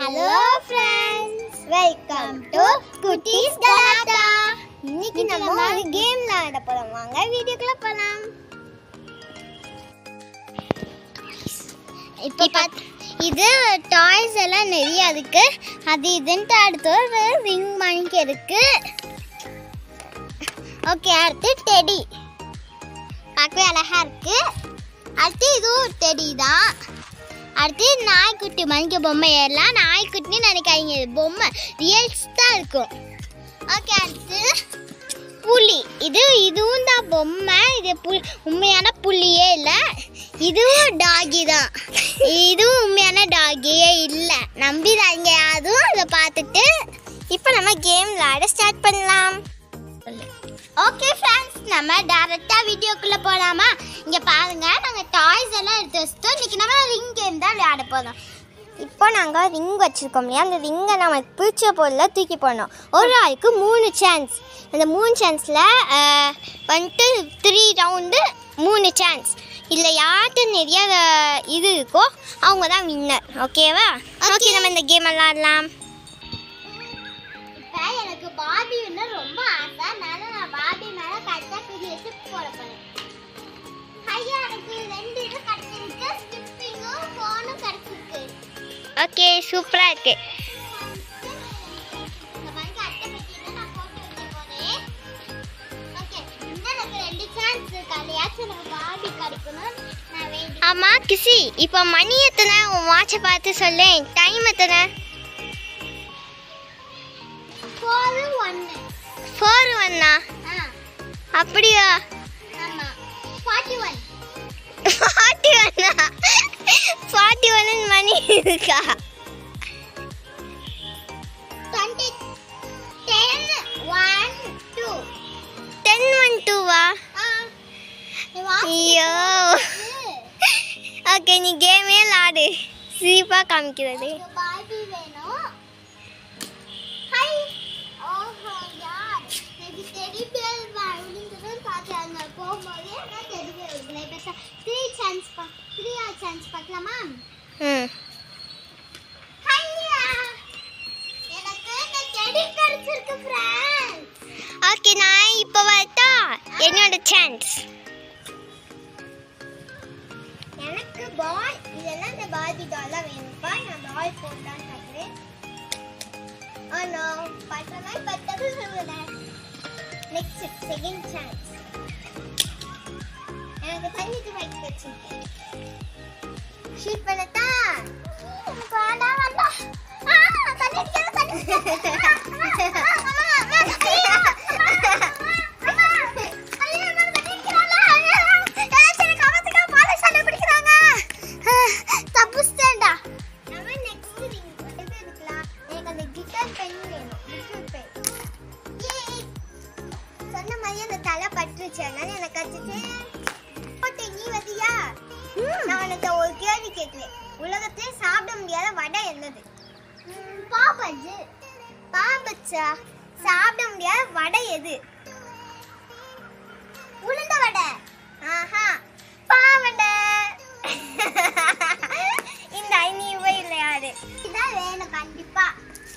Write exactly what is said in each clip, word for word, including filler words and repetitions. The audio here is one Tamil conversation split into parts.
Hello friends, welcome to kutties galatta. இன்னைக்கு நம்ம ஒரு கேம் விளையாட போறோம். வாங்க வீடியோக்குள்ள போலாம். இப்போ பாத் இது டாய்ஸ் எல்லாம் நிறைய இருக்கு. அது இதுன்னு அடுத்து ஒரு ரிங் மாதிரி இருக்கு. ஓகே, அடுத்து டெடி. பார்க்கவே அழகா இருக்கு. அடுத்து இது டெடி தான். அடுத்து நாய்க்குட்டி மணிக்க பொம்மை எல்லாம் நாய்க்குட்டின்னு நினைக்காதீங்க, பொம்மை ரியல்ஸ் தான் இருக்கும். ஓகே, அடுத்து புலி. இது இதுவும் தான் பொம்மை. இது புலி, உண்மையான புலியே இல்லை. இதுவும் டாகி தான். இதுவும் உண்மையான டாகியே இல்லை. நம்பிடாதீங்க அதுவும். இதை பார்த்துட்டு இப்போ நம்ம கேம் விளையாட ஸ்டார்ட் பண்ணலாம். ஓகே ஃப்ரெண்ட்ஸ், நம்ம டேரெக்டாக வீடியோக்குள்ளே போகலாமா? இங்கே பாருங்கள், நாங்கள் டாய்ஸ் எல்லாம் எடுத்து வச்சுட்டோம். இன்றைக்கி நம்ம ரிங் கேம் தான் விளையாட போகிறோம். இப்போ நாங்கள் ரிங் வச்சுருக்கோம் இல்லையா, அந்த ரிங்கை நமக்கு பிடிச்ச பொருளை தூக்கி போடணும். ஒரு ஆளுக்கு மூணு சான்ஸ். அந்த மூணு சான்ஸில் வந்துட்டு த்ரீ ரவுண்டு மூணு சான்ஸ். இதில் யார்கிட்ட நிறைய இது இருக்கோ அவங்க தான் வின்னர். ஓகேவா? ஓகே, நம்ம இந்த கேம் விளையாடலாம். இப்போ எனக்கு பாபி வின்னர் ரொம்ப ஆசை. அதனால நான் பாபி மேலே கரெக்டாக குறி வச்சு போட போகிறேன். ஐயா, எனக்கு ரெண்டு இது கிடச்சிருக்கு. ஸ்கிப்பிங்கும் ஃபோனும் கிடச்சிருக்கு. ஓகே, சூப்பராக இருக்கு. ஆமா கிசி, இப்போ மணி எத்தனை? உன் வாட்சை பார்த்து சொல்லு. டைம் எத்தனை? ஃபோர் ஒன்னா? அப்படியா? ஃபார்ட்டி ஒன்னா? ஃபார்ட்டி ஒன்னு மணி இருக்கா? டென் ஒன் டூவா? ஐயோ, ஓகே, நீ கேமே விளாடு. சீப்பா காமிக்கிறது. ஓகே, நான் இப்போ வரட்டா? என்னோட சான்ஸ். எனக்கு பால் இதெல்லாம் இந்த பார்பி டால்லாம் வேணும்ப்பா. நான் பால் போடலான்னு பார்க்குறேன். ஆனா பட்டனாய் பட்டது சொல்லுறேன். Next second chance. எனக்கு தண்ணிக்கு வைக்க வச்சிருக்கேன். ஷூட் பண்ணட்டா? எனக்கு வேண்டாம் வேண்டாம். ஆ, தண்ணி அடிக்காத, தண்ணி அடிக்காத. உலகத்திலே சாப்பிட முடியாத வடை என்னது? பாபஜ். பாபச்சா? சாப்பிட முடியாத வடை எது? உளுந்த வடை. ஆஹா, பாவடை. இந்த ஐநூறு இல்லையாது. இதான் வேணும் கண்டிப்பா.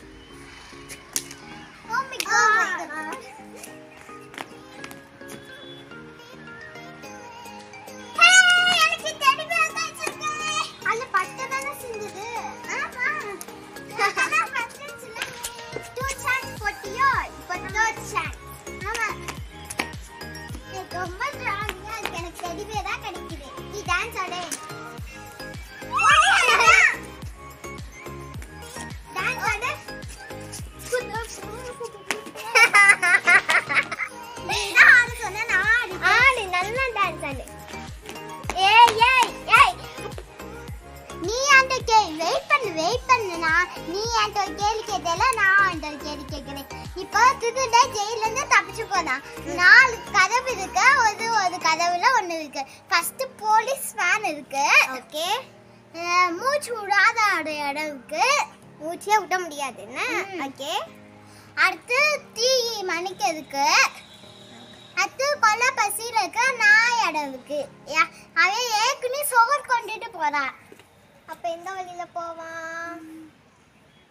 Oh my God. நீ என்கிட்ட ஒரு கேள்வி கேட்டல, நான் என்கிட்ட ஒரு கேள்வி கேட்கிறேன். இப்போ திருட ஜெயில இருந்து தப்பிச்சு போதான். நாலு கதவு இருக்கு. ஒரு ஒரு கதவுல ஒண்ணு இருக்கு. ஃபர்ஸ்ட் போலீஸ் வேன் இருக்கு. ஓகே, மூச்சு விடாத இடம் இருக்கு. மூச்சே விட முடியாது என்ன? ஓகே, அடுத்து தீ மணிக்கு இருக்கு. அடுத்து கொலை பசியில இருக்கு. நாய் இடம் இருக்கு. அவன் ஏற்கனவே சோறு கொண்டுட்டு போறான். அப்ப எந்த வழியில போவான்?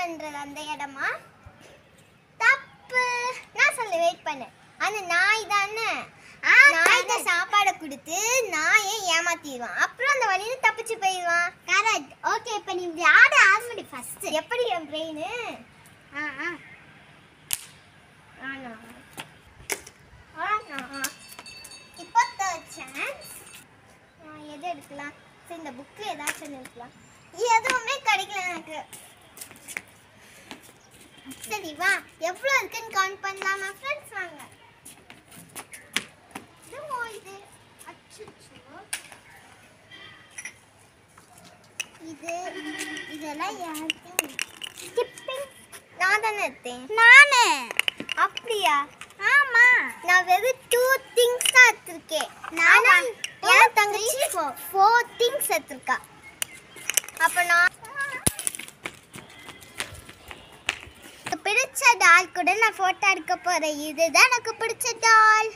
பண்றது அந்த இடமா? தப்பு. நான் சொல்ல வெயிட் பண்ணு. அந்த நாய் தானே, நாய் தான் சாப்பாடை கொடுத்து நாயை ஏமாத்திடுவான். அப்புறம் அந்த வழியில தப்பிச்சு போயிடுவான். கரெக்ட். ஓகே, இப்போ நீ இப்படி ஆட ஆரம்பி ஃபர்ஸ்ட். எப்படி என் பிரெயின்? ஆ ஆ ஆனா ஆனா இப்போ தேர்ட் சான்ஸ். எது எடுக்கலாம்? சரி, இந்த புக்கு ஏதாச்சும் எடுக்கலாம். எதுவுமே கிடைக்கல எனக்கு. சரி வா, எவ்வளோ இருக்குன்னு கவுண்ட் பண்ணலாமா ஃப்ரெண்ட்ஸ்? வாங்க. இது இது இதெல்லாம் யாருக்கு? நான் தானே எடுத்தேன். நானே. அப்படியா? ஆமா, நான் வெறும் டூ திங்ஸ் தான் எடுத்திருக்கேன். நான் என் தங்கச்சி ஃபோர் திங்ஸ் எடுத்திருக்கா. அப்ப நான் பிடிச்ச டால் கூட நான் போட்டோ எடுக்க போறேன். இதுதான் எனக்கு பிடிச்ச டால்.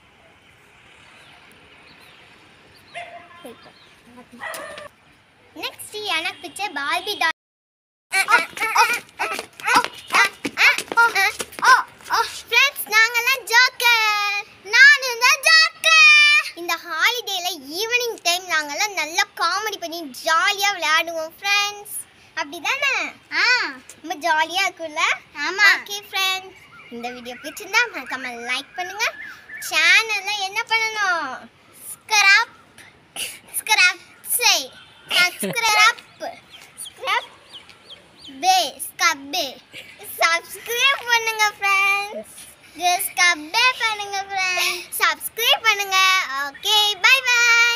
நெக்ஸ்ட் எனக்கு பிடிச்ச பார்பி டால். ஃப்ரெண்ட்ஸ், நாங்கெல்லாம் ஜோக்கர். நானும் தான் ஜோக்கர். இந்த ஹாலிடேல ஈவினிங் டைம் நாங்கெல்லாம் நல்லா காமெடி பண்ணி ஜாலியாக விளையாடுவோம் ஃப்ரெண்ட்ஸ். அப்படிதானே? ஆ, ரொம்ப ஜாலியாக இருக்கும்ல? ஆமாம். ஓகே ஃப்ரெண்ட்ஸ், இந்த வீடியோ பிடிச்சிருந்தா மறக்காம லைக் பண்ணுங்க. சேனல்ல என்ன பண்ணணும்? ஸ்க்ராப் ஸ்க்ராப் செய் சப்ஸ்கிரைப் ஸ்க்ராப் பே ஸ்கப்பே சப்ஸ்கிரைப் பண்ணுங்க ஃப்ரெண்ட்ஸ். ஸ்கப்பே பண்ணுங்க ஃப்ரெண்ட்ஸ். சப்ஸ்கிரைப் பண்ணுங்க. Okay, bye by.